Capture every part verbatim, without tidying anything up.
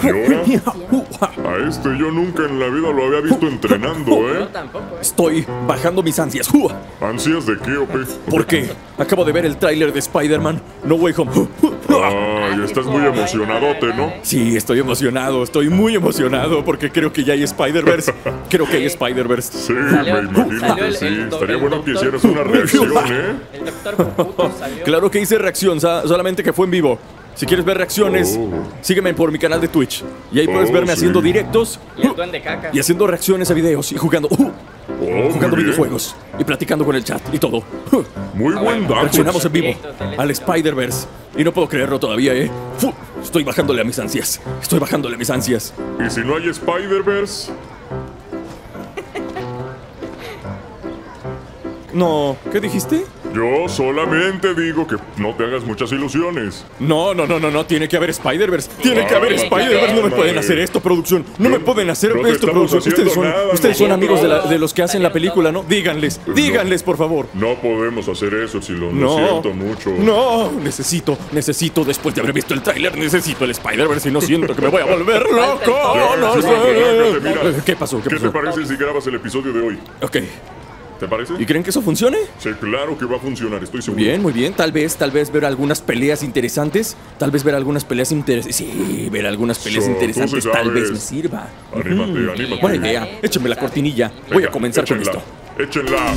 ahora? A este yo nunca en la vida lo había visto entrenando, ¿eh? Yo tampoco, ¿eh? Estoy bajando mis ansias. ¿Ansias de qué, Ope? ¿Por qué? Acabo de ver el tráiler de Spider-Man No Way Home. Ay, estás muy emocionadote, ¿no? Sí, estoy emocionado, estoy muy emocionado porque creo que ya hay Spider-Verse. Creo que hay Spider-Verse. Sí, Salió- me imagino salió que el- sí. el do- Estaría el bueno que doctor. hicieras una reacción, ¿eh? El doctor Puputo salió. Claro que hice reacción, sa- solamente que fue en vivo. Si quieres ver reacciones, Oh. sígueme por mi canal de Twitch. Y ahí puedes Oh, verme sí. haciendo directos Y el duende caca. y haciendo reacciones a videos y jugando, uh, Oh, muy jugando bien. videojuegos y platicando con el chat y todo. Muy buen dato. Reaccionamos en vivo Directos, el al estilo. Spider-Verse. Y no puedo creerlo todavía, ¿eh? Fu, Estoy bajándole a mis ansias. Estoy bajándole a mis ansias. ¿Y si no hay Spider-Verse? No, ¿qué dijiste? Yo solamente digo que no te hagas muchas ilusiones. No, no, no, no, no, tiene que haber Spider-Verse. Tiene que haber Ah, Spider-Verse. No me madre. pueden hacer esto, producción. No me pueden hacer no te esto, estamos producción. Ustedes haciendo son, nada ustedes son amigos de, la- nosotros. de los que hacen la película, ¿no? Díganles, díganles, por favor. No podemos hacer eso, Chilo. Lo No, siento mucho. no, necesito, necesito, después de haber visto el tráiler, necesito el Spider-Verse y no siento que me voy a volver loco. Ya, No sí, sé. relájate, mira. ¿Qué pasó? ¿Qué ¿Qué te pasó? parece si grabas el episodio de hoy? Ok, ¿Te parece? ¿y creen que eso funcione? Sí, claro que va a funcionar, estoy seguro. Bien, muy bien. Tal vez, tal vez ver algunas peleas interesantes. Tal vez ver algunas peleas interesantes. Sí, ver algunas peleas So, tú interesantes sí tal vez sabes. me sirva. Anímate, Ujú. anímate. Buena idea. Échame la cortinilla. Voy a Venga, comenzar con échenla, esto. Échenla.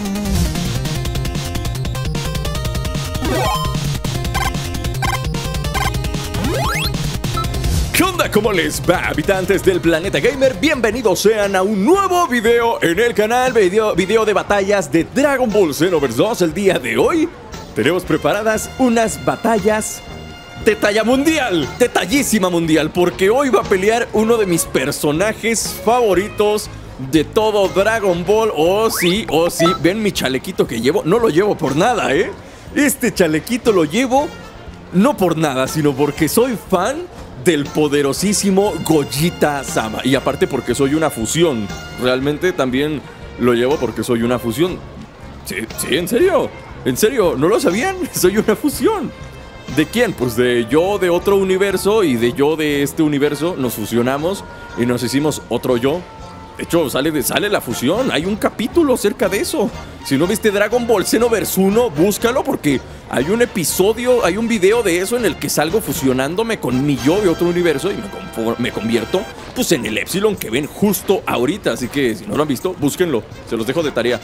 ¿Qué onda? ¿Cómo les va, habitantes del planeta gamer? Bienvenidos sean a un nuevo video en el canal, video, video de batallas de Dragon Ball Xenoverse dos. El día de hoy tenemos preparadas unas batallas de talla mundial, de tallísima mundial, porque hoy va a pelear uno de mis personajes favoritos de todo Dragon Ball. Oh sí, oh sí, ven mi chalequito que llevo, no lo llevo por nada, ¿eh? Este chalequito lo llevo no por nada, sino porque soy fan del poderosísimo Gogeta-sama. Y aparte porque soy una fusión. Realmente también lo llevo porque soy una fusión. Sí, sí, en serio. En serio, ¿no lo sabían? Soy una fusión. ¿De quién? Pues de yo de otro universo y de yo de este universo. Nos fusionamos y nos hicimos otro yo. De hecho, sale, de, sale la fusión. Hay un capítulo acerca de eso. Si no viste Dragon Ball Xenoverse uno, búscalo porque hay un episodio, hay un video de eso en el que salgo fusionándome con mi yo de otro universo y me, confor- me convierto pues en el Epsilon que ven justo ahorita. Así que si no lo han visto, búsquenlo. Se los dejo de tarea.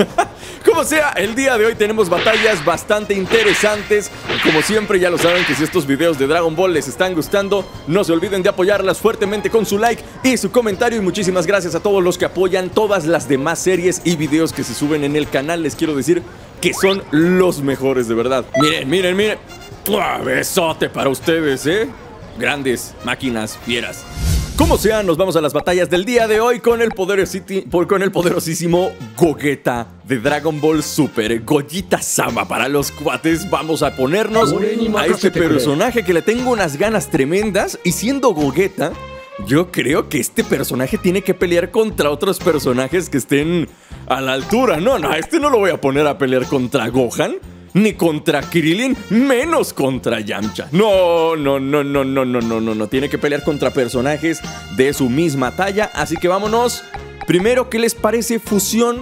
Como sea, el día de hoy tenemos batallas bastante interesantes. Como siempre, ya lo saben que si estos videos de Dragon Ball les están gustando, no se olviden de apoyarlas fuertemente con su like y su comentario. Y muchísimas gracias a todos los que apoyan todas las demás series y videos que se suben en el canal. Les quiero decir que son los mejores, de verdad. Miren, miren, miren. ¡Uah! Besote para ustedes, ¿eh? Grandes máquinas fieras. Como sea, nos vamos a las batallas del día de hoy con el, poderositi- por- con el poderosísimo Gogeta de Dragon Ball Super, Gogeta-sama. Para los cuates vamos a ponernos a este personaje que le tengo unas ganas tremendas. Y siendo Gogeta, yo creo que este personaje tiene que pelear contra otros personajes que estén a la altura. No, no, a este no lo voy a poner a pelear contra Gohan, ni contra Krillin, menos contra Yamcha. No, no, no, no, no, no, no, no, no. Tiene que pelear contra personajes de su misma talla. Así que vámonos. Primero, ¿qué les parece fusión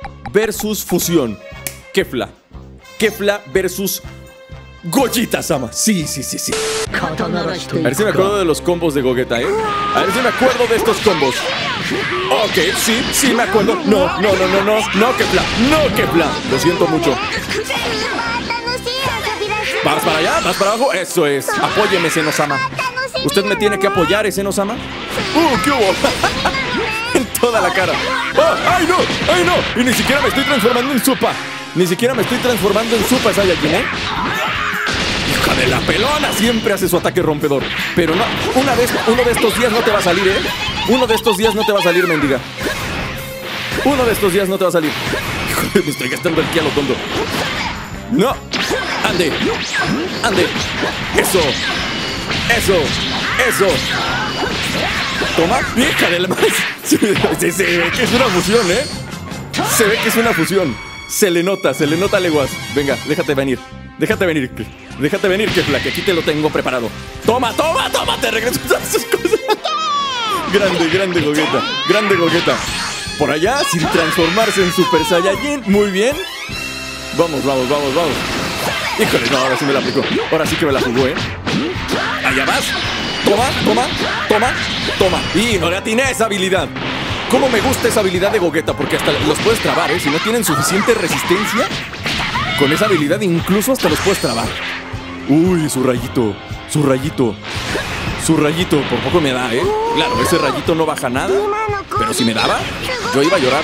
versus fusión? Kefla. Kefla versus Gogeta-sama. Sí, sí, sí, sí. A ver si me acuerdo de los combos de Gogeta, ¿eh? A ver si me acuerdo de estos combos. Ok, sí, sí me acuerdo. No, no, no, no, no, no, Kefla, no, Kefla. Lo siento mucho. ¿Vas para allá? ¿Vas para abajo? Eso es. Apóyeme, Seno-sama. Usted me tiene que apoyar, Seno-sama. ¡Uh, qué hubo! En toda la cara. ¡Oh, ¡ay, no! ¡Ay, no! Y ni siquiera me estoy transformando en Supa. Ni siquiera me estoy transformando en Supa Saiyajin, ¿eh? ¡Hija de la pelona! Siempre hace su ataque rompedor. Pero no, una vez, uno de estos días no te va a salir, ¿eh? Uno de estos días no te va a salir, mendiga. Uno de estos días no te va a salir. Híjole, me estoy gastando el ki a lo tonto. ¡No! ¡Ande! ¡Ande! ¡Eso! ¡Eso! ¡Eso! Toma. ¡Hija de la más! Se, se, se ve que es una fusión, ¿eh? Se ve que es una fusión. Se le nota, se le nota leguas. Venga, déjate venir. Déjate venir. Déjate venir, Kefla, que aquí te lo tengo preparado. Toma, toma, toma, te regreso todas esas cosas. Grande, grande Gogeta, grande Gogeta. Por allá, sin transformarse en Super Saiyajin. Muy bien. Vamos, vamos, vamos, vamos. Híjole, no, ahora sí me la aplicó. Ahora sí que me la jugó, ¿eh? Allá vas. Toma, toma, toma, toma. Y no le atiné esa habilidad. ¿Cómo me gusta esa habilidad de Gogeta? Porque hasta los puedes trabar, ¿eh? Si no tienen suficiente resistencia, con esa habilidad incluso hasta los puedes trabar. Uy, su rayito, su rayito, su rayito. Por poco me da, ¿eh? Claro, ese rayito no baja nada. Pero si me daba, yo iba a llorar.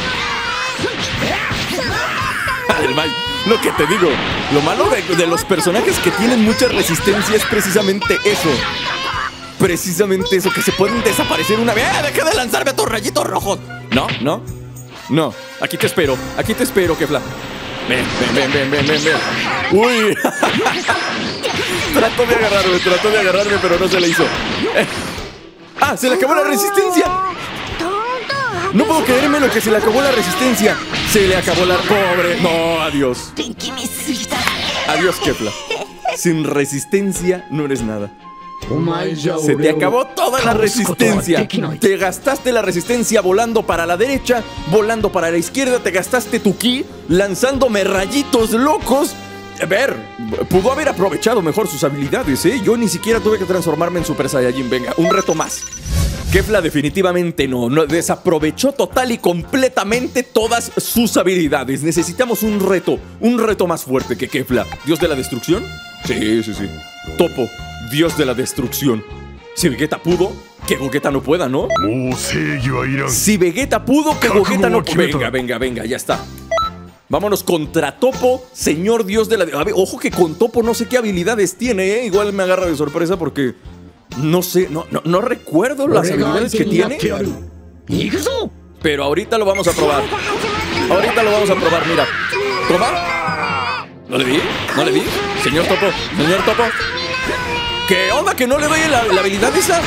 Además, lo que te digo, lo malo de, de los personajes que tienen mucha resistencia es precisamente eso. Precisamente eso, que se pueden desaparecer una vez. ¡Eh, deja de lanzarme a tus rayitos rojos! No, no, no. Aquí te espero, aquí te espero, Kefla. Ven, ven, ven, ven, ven, ven. ¡Uy! Trató de agarrarme, trató de agarrarme, pero no se le hizo. Eh. ¡Ah, se le acabó la resistencia! No puedo creerme lo que se le acabó la resistencia. Se le acabó la... ¡Pobre! No, adiós. Adiós, Kefla. Sin resistencia no eres nada. Se te acabó toda la resistencia. Te gastaste la resistencia volando para la derecha, volando para la izquierda. Te gastaste tu ki lanzándome rayitos locos. A ver, pudo haber aprovechado mejor sus habilidades, ¿eh? Yo ni siquiera tuve que transformarme en Super Saiyajin. Venga, un reto más. Kefla definitivamente no, no, desaprovechó total y completamente todas sus habilidades. Necesitamos un reto, un reto más fuerte que Kefla. ¿Dios de la destrucción? Sí, sí, sí. Topo, Dios de la destrucción. Si Vegeta pudo, que Gogeta no pueda, ¿no? Si Vegeta pudo, que Gogeta no pueda. Venga, venga, venga, ya está. Vámonos contra Topo, señor Dios de la... A ver, ojo que con Topo no sé qué habilidades tiene, ¿eh? Igual me agarra de sorpresa porque... No sé, no, no, no recuerdo las habilidades que tiene. Pero ahorita lo vamos a probar. Ahorita lo vamos a probar, mira. Toma. ¿No le di? ¿No le di? Señor Topo, señor Topo. ¿Qué onda? ¿Que no le doy la, la habilidad esa?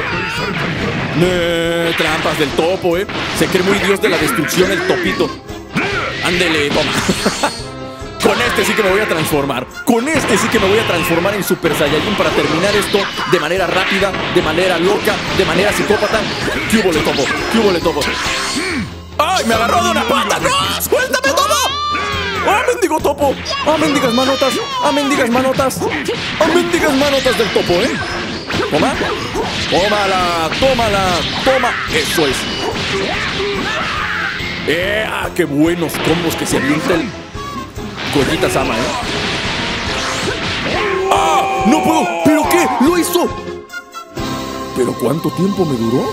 Eh, trampas del Topo, eh. Se cree muy Dios de la destrucción el Topito. Ándele, toma. Con este sí que me voy a transformar. Con este sí que me voy a transformar en Super Saiyajin para terminar esto de manera rápida, de manera loca, de manera psicópata. ¿Qué hubo le Topo? ¿Qué hubo le Topo? ¡Ay, me agarró de una pata! ¡No! ¡Suéltame, Topo! ¡Ah, mendigo Topo! ¡Ah, mendigas manotas! ¡Ah, mendigas manotas! ¡Ah, mendigas manotas del Topo, eh! Toma. Tómala, tómala, toma. Eso es. ¡Eh! ¡Ah, qué buenos combos que se avienta el... Gogeta Sama, ¿eh? ¡Ah! ¡No puedo! ¿Pero qué? ¡Lo hizo! ¿Pero cuánto tiempo me duró?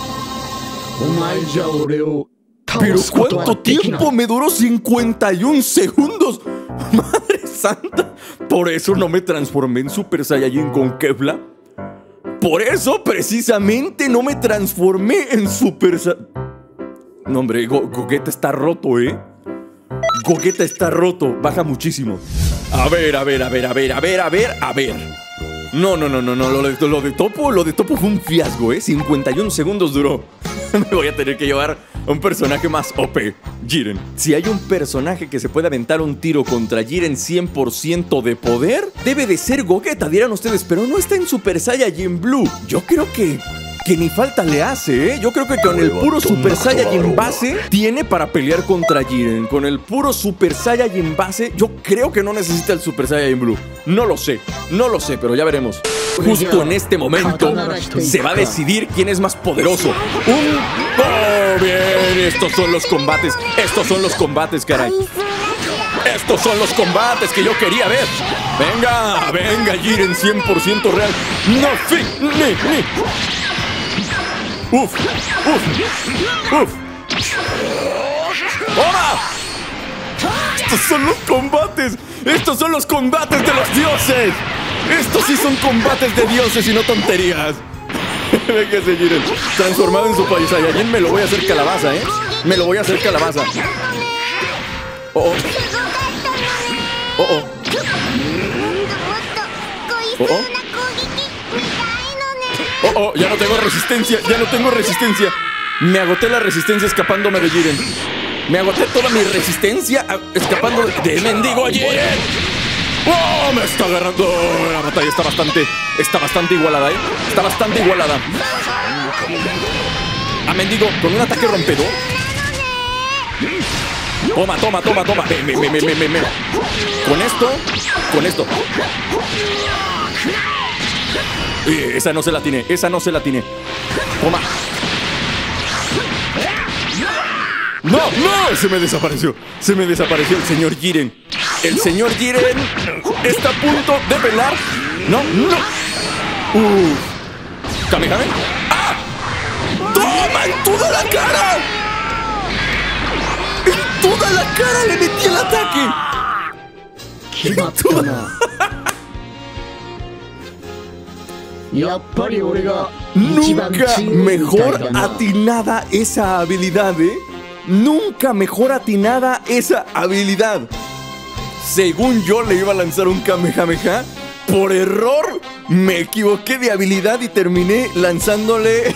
¿Pero cuánto tiempo me duró? cincuenta y un segundos. ¡Madre santa! Por eso no me transformé en Super Saiyajin con Kefla. Por eso precisamente no me transformé en Super Saiyajin. No, hombre, Go Gogeta está roto, ¿eh? Gogeta está roto, baja muchísimo. A ver, a ver, a ver, a ver, a ver, a ver, a ver. No, no, no, no, no, lo de, lo de Topo, lo de Topo fue un fiasco, ¿eh? cincuenta y un segundos duró. Me voy a tener que llevar a un personaje más O P, Jiren. Si hay un personaje que se puede aventar un tiro contra Jiren cien por ciento de poder, debe de ser Gogeta, dirán ustedes, pero no está en Super Saiyajin Blue. Yo creo que... que ni falta le hace, ¿eh? Yo creo que con el puro Super Saiyajin base tiene para pelear contra Jiren. Con el puro Super Saiyajin base, yo creo que no necesita el Super Saiyajin Blue. No lo sé, no lo sé, pero ya veremos. Justo en este momento se va a decidir quién es más poderoso. Un... ¡Oh, bien! Estos son los combates, estos son los combates, caray. Estos son los combates que yo quería ver. Venga, venga, Jiren cien por ciento real. No, sí, ni, ni. ¡Uf! ¡Uf! ¡Uf! ¡Toma! ¡Estos son los combates! ¡Estos son los combates de los dioses! ¡Estos sí son combates de dioses y no tonterías! Venga, Jiren. Transformado en Super Saiyajin me lo voy a hacer calabaza, ¿eh? Me lo voy a hacer calabaza. ¡Oh, oh! ¡Oh, oh! ¡Oh, oh! Oh, oh, ya no tengo resistencia, ya no tengo resistencia. Me agoté la resistencia escapándome de Jiren. Me agoté toda mi resistencia escapando de, de mendigo Jiren. ¡Oh! Me está agarrando. La batalla está bastante, está bastante igualada, ¿eh? Está bastante igualada. A Mendigo con un ataque rompedor. Toma, toma, toma, toma. Ven, ven, ven, ven, ven, ven. Con esto, con esto. Eh, esa no se la tiene, esa no se la tiene. Toma. ¡No, no! Se me desapareció. Se me desapareció el señor Jiren. El señor Jiren está a punto de pelar. No, no. Uf. Kamehame. ¡Ah! ¡Toma! ¡En toda la cara! ¡En toda la cara le metí el ataque! ¡En toda! Nunca mejor atinada esa habilidad, ¿eh? Nunca mejor atinada esa habilidad. Según yo le iba a lanzar un Kamehameha, por error me equivoqué de habilidad y terminé lanzándole...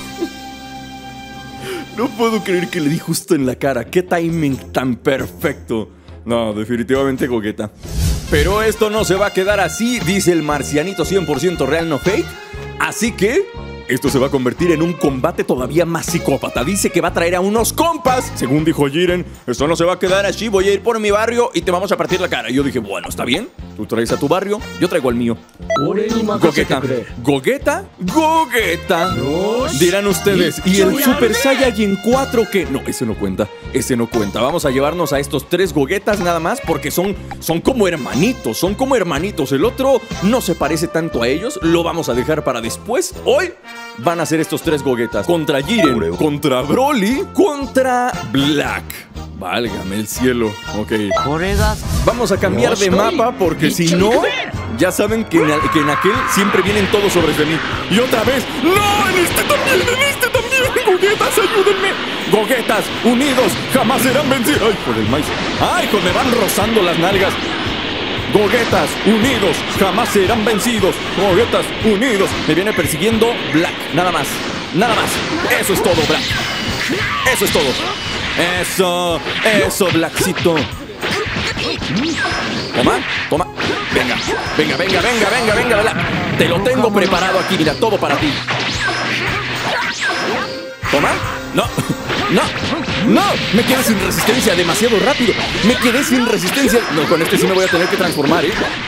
No puedo creer que le di justo en la cara. Qué timing tan perfecto. No, definitivamente Gogeta. Pero esto no se va a quedar así, dice el marcianito cien por ciento real, no fake. Así que esto se va a convertir en un combate todavía más psicópata. Dice que va a traer a unos compas. Según dijo Jiren, esto no se va a quedar así. Voy a ir por mi barrio y te vamos a partir la cara. Y yo dije, bueno, está bien. Tú traes a tu barrio, yo traigo al mío. Gogeta, Gogeta, Gogeta. Dirán ustedes, ¿y el Super Saiyajin cuatro qué? No, ese no cuenta, ese no cuenta. Vamos a llevarnos a estos tres Gogetas nada más porque son, son como hermanitos, son como hermanitos. El otro no se parece tanto a ellos, lo vamos a dejar para después. Hoy van a ser estos tres Gogetas. Contra Jiren, contra Broly, contra Black. Válgame el cielo. Ok. Vamos a cambiar de mapa porque si no, ya saben que en, el, que en aquel siempre vienen todos sobre de mí. Y otra vez. ¡No! En este también, en este también. Gogetas, ayúdenme. Gogetas, unidos, jamás serán vencidos. Ay, por el maíz. Ay, pues me van rozando las nalgas. Gogetas, unidos, jamás serán vencidos. Gogetas, unidos. Me viene persiguiendo Black. Nada más. Nada más. Eso es todo, Black. Eso es todo. Eso, eso, Blackcito. Toma, toma. Venga, venga, venga, venga, venga, venga, Black. Te lo tengo preparado aquí, mira, todo para ti. Toma. No, no, no. Me quedé sin resistencia, demasiado rápido. Me quedé sin resistencia. No, con este sí me voy a tener que transformar, ¿eh?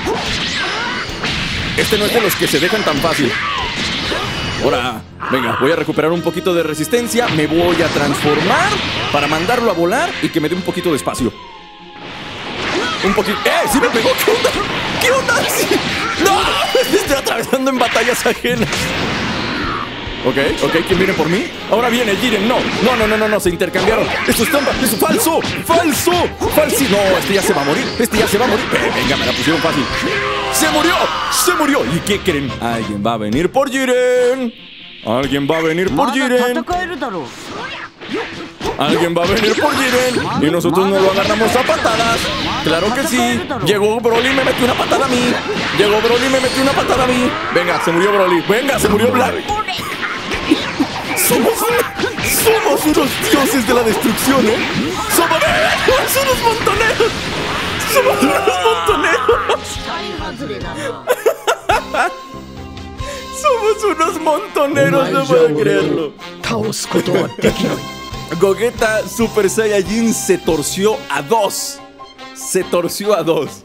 Este no es de los que se dejan tan fácil. Ahora, venga, voy a recuperar un poquito de resistencia. Me voy a transformar para mandarlo a volar y que me dé un poquito de espacio. Un poquito... ¡Eh! ¡Sí me pegó! ¿Qué onda? ¿Qué onda? ¡Sí! ¡No! Me estoy atravesando en batallas ajenas. Ok, ok, ¿quién viene por mí? Ahora viene Jiren, no, no, no, no, no, no, se intercambiaron. Esto es trampa, es falso, falso, falso. No, este ya se va a morir, este ya se va a morir. Eh, venga, me la pusieron fácil. ¡Se murió! ¡Se murió! ¿Y qué creen? Alguien va a venir por Jiren. Alguien va a venir por Jiren. Alguien va a venir por Jiren. Y nosotros nos lo agarramos a patadas. Claro que sí. Llegó Broly y me metió una patada a mí. Llegó Broly y me metió una patada a mí. Venga, se murió Broly. Venga, se murió Black. Somos, somos unos dioses de la destrucción, ¿eh? Somos, somos unos montoneros. Somos unos montoneros. Somos unos montoneros, no puedo creerlo. Gogeta Super Saiyajin se torció a dos. Se torció a dos.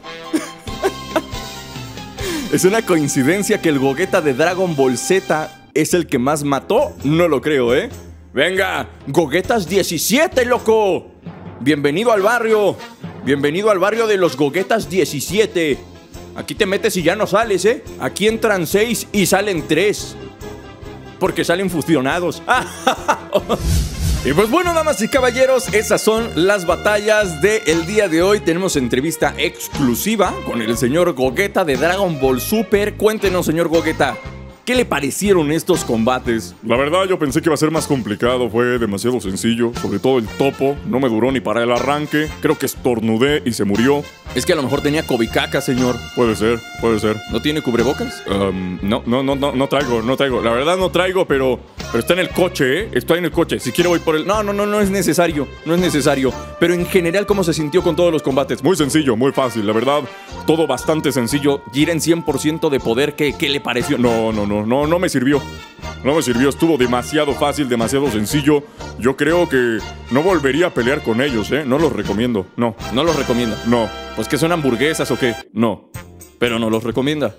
¿Es una coincidencia que el Gogeta de Dragon Ball Z es el que más mató? No lo creo, ¿eh? Venga, Gogetas diecisiete, loco. Bienvenido al barrio. Bienvenido al barrio de los Gogetas diecisiete. Aquí te metes y ya no sales, ¿eh? Aquí entran seis y salen tres. Porque salen fusionados. Y pues bueno, damas y caballeros, esas son las batallas del día de hoy. Tenemos entrevista exclusiva con el señor Gogeta de Dragon Ball Super. Cuéntenos, señor Gogeta, ¿qué le parecieron estos combates? La verdad, yo pensé que iba a ser más complicado. Fue demasiado sencillo. Sobre todo el topo. No me duró ni para el arranque. Creo que estornudé y se murió. Es que a lo mejor tenía cobicaca, señor. Puede ser, puede ser. ¿No tiene cubrebocas? Um, no, no, no, no, no traigo, no traigo. La verdad no traigo, pero Pero está en el coche, ¿eh? Estoy en el coche. Si quiero voy por el... No, no, no, no es necesario. No es necesario. Pero en general, ¿cómo se sintió con todos los combates? Muy sencillo, muy fácil, la verdad. Todo bastante sencillo. Jiren cien por ciento de poder. ¿Qué, qué le pareció? No, no, no, no, no me sirvió. No me sirvió, estuvo demasiado fácil, demasiado sencillo. Yo creo que no volvería a pelear con ellos, ¿eh? No los recomiendo, no. No los recomienda. No. Pues que son hamburguesas o qué. No. Pero no los recomienda.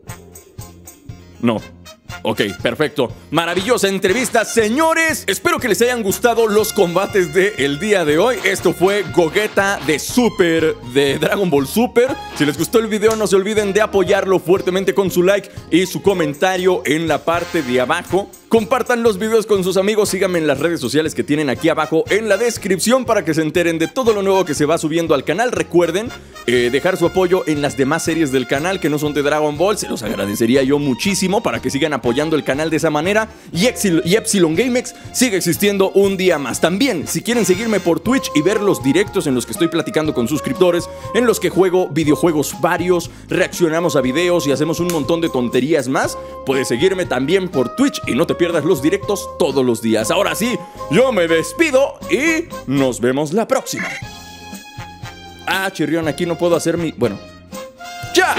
No. Ok, perfecto. Maravillosa entrevista, señores. Espero que les hayan gustado los combates del día de hoy. Esto fue Gogeta de Super, de Dragon Ball Super. Si les gustó el video, no se olviden de apoyarlo fuertemente con su like y su comentario en la parte de abajo. Compartan los videos con sus amigos, síganme en las redes sociales que tienen aquí abajo en la descripción para que se enteren de todo lo nuevo que se va subiendo al canal. Recuerden eh, dejar su apoyo en las demás series del canal que no son de Dragon Ball, se los agradecería yo muchísimo para que sigan apoyando el canal de esa manera. Y, Epsil y Epsilon GameX sigue existiendo un día más. También, si quieren seguirme por Twitch y ver los directos en los que estoy platicando con suscriptores, en los que juego videojuegos varios, reaccionamos a videos y hacemos un montón de tonterías más, puedes seguirme también por Twitch y no te pierdas los directos todos los días. Ahora sí, yo me despido y nos vemos la próxima. Ah, chirrión, aquí no puedo hacer mi... Bueno, ¡chao!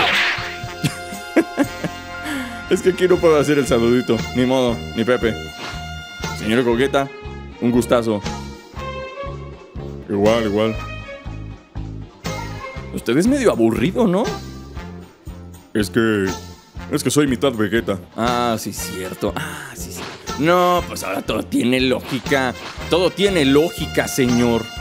Es que aquí no puedo hacer el saludito. Ni modo, ni Pepe. Señor Gogeta, un gustazo. Igual, igual. Usted es medio aburrido, ¿no? Es que... Es que soy mitad Vegeta. Ah, sí, cierto. Ah, sí, sí. No, pues ahora todo tiene lógica. Todo tiene lógica, señor.